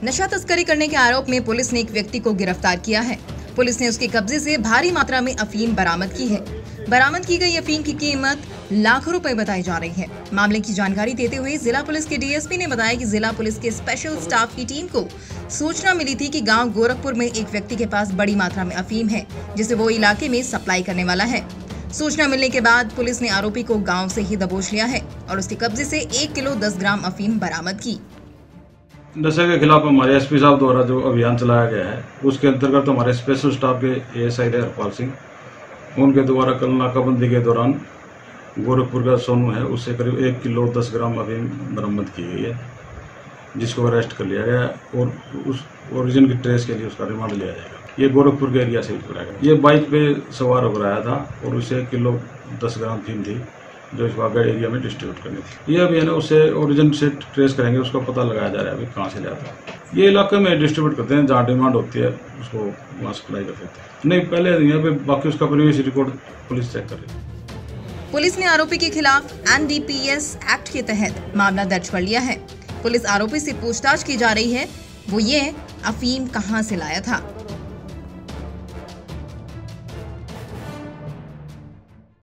नशा तस्करी करने के आरोप में पुलिस ने एक व्यक्ति को गिरफ्तार किया है। पुलिस ने उसके कब्जे से भारी मात्रा में अफीम बरामद की है। बरामद की गई अफीम की कीमत लाखों रुपए बताई जा रही है। मामले की जानकारी देते हुए जिला पुलिस के डीएसपी ने बताया कि जिला पुलिस के स्पेशल स्टाफ की टीम को सूचना मिली थी कि गांव गोरखपुर में एक व्यक्ति के पास बड़ी मात्रा में अफीम है, जिसे वो इलाके में सप्लाई करने वाला है। सूचना मिलने के बाद पुलिस ने आरोपी को गांव से ही दबोच लिया है और उसके कब्जे से 1 किलो 10 ग्राम अफीम बरामद की। नशे के खिलाफ हमारे एसपी साहब द्वारा जो अभियान चलाया गया है उसके अंतर्गत हमारे स्पेशल स्टाफ के एएसआई हरपाल सिंह, उनके द्वारा कल नाकाबंदी के दौरान गोरखपुर का सोनू है उससे करीब 1 किलो 10 ग्राम अफीम बरामद की गई है, जिसको अरेस्ट कर लिया गया और उस ओरिजिन की ट्रेस के लिए उसका रिमांड लिया जाएगा। ये गोरखपुर के एरिया से पकड़ा गया। ये बाइक पे सवार होकर आया था और उसे 1 किलो 10 ग्राम अफीम थी जो इस वागड़ एरिया में डिस्ट्रीब्यूट करनी थी। ये अभी है ना उसे ओरिजिन से ट्रेस करेंगे, उसका पता लगाया जा रहा है अभी कहाँ से लिया था। ये इलाके में डिस्ट्रीब्यूट करते हैं जहाँ डिमांड होती है उसको वहाँ सप्लाई कर देते हैं। नहीं पहले यहाँ पे बाकी उसका प्रीवियस रिकॉर्ड पुलिस चेक कर रही है। पुलिस ने आरोपी के खिलाफ NDPS एक्ट के तहत मामला दर्ज कर लिया है। पुलिस आरोपी से पूछताछ की जा रही है, वो ये अफीम कहाँ से लाया था।